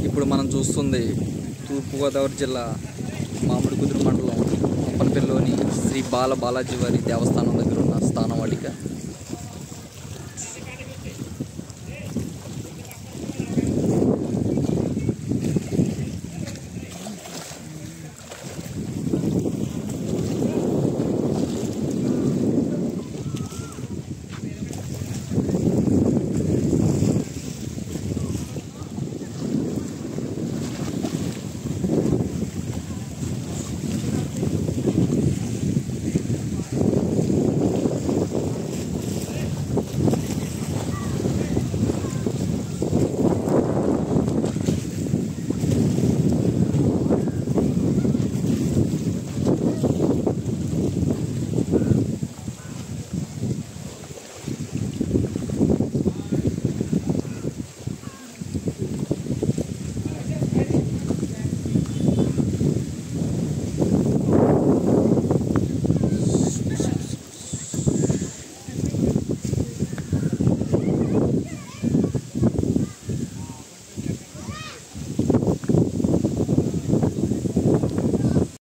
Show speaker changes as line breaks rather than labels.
ఇప్పుడు మనం చూస్తుంది తూర్పుగోదావరి జిల్లా మామిడికుదురు మండలం అప్పనపల్లిలోని శ్రీ బాలాజీ వారి దేవస్థానం దగ్గర ఉన్న స్థానం వాటిక.